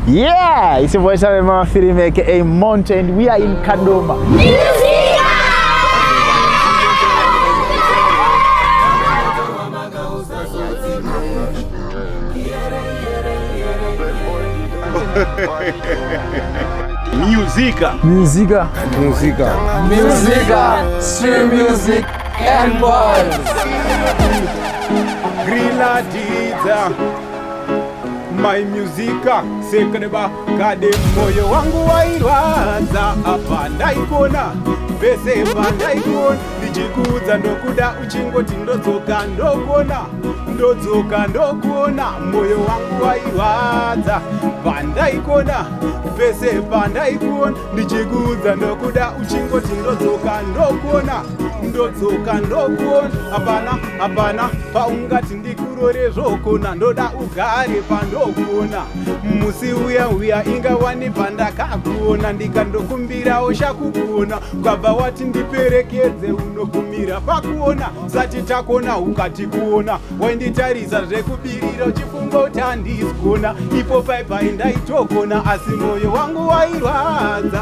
Yeah, it's your voice of Mama Film aka Mountain. We are in Kadoma. Myoozika. Myoozika. Myoozika. Myoozika. Stream music and balls. Grilla Dita. My Myoozika. Sekaneba. Kade moyo wangu wairwadza. Apa ndaikona. Pese pandaikona. Ndichikuudza ndokuda uchingoti ndodzoka ndokona. Ndodzoka ndokona. Moyo wangu wairwadza. Pandaikona. Pese pandaikona. Ndichikuudza ndokuda uchingoti ndodzoka ndokona. Ndodzoka ndokona. Apana paungati ndikurore zvokona. Ndoda ugare pandokona. Musi uya ingawani pandakakuona. Ndikandokumbirawo shakukona. Kwabva wati ndiperekedze unokumira pakuona. Sati takona ukati kuona. Wainditarisa zvekubirira uchifunga kuti handizikona. Ipo paipai ndaitokona asi moyo wangu wairwadza.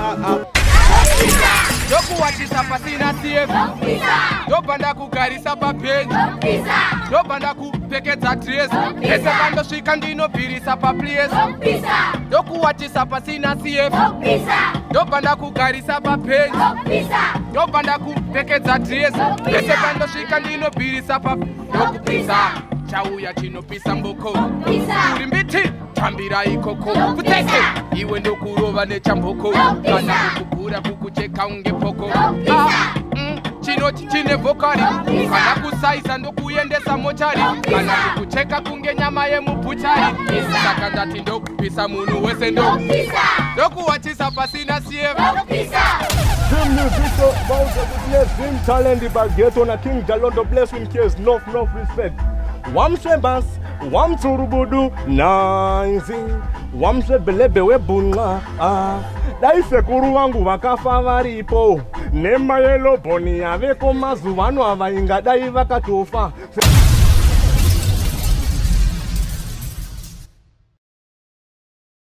Ndokuwatisa pasina CF. Ndobanda kugarisa papeji. Ndobanda kupfekedza dress. Pese pandosvika ndinobvirisa paplace. Ndokuwatisa pasina CF. Ndobanda kugarisa papeji. Ndobanda kupfekedza dress. Pese pandosvika ndinobvirisa ndokupisa. Chauya chinopisa mboko. Uri mbiti tambira ikoko. Kuteke iwe ndokurova nechamboko. Kana kukukura kukucheka unge poko. Chinoti chine vokari. Kana kusaisa ndokuendesa mochari. Kana kukucheka kunge nyama yemubuchari. Saka ndati ndokupisa munhu wese ndokuwatisa pasina CF. Dream music about the Blesswyns talent bageto na King Jalondo Blesswyns case no respect. Wamshebas, wamturubudu, nanzi, wamshebelebe webunga, daife kuru wangu wakafa varipo, nema yelo boni aveko mazuwano avainga dai vakatofa.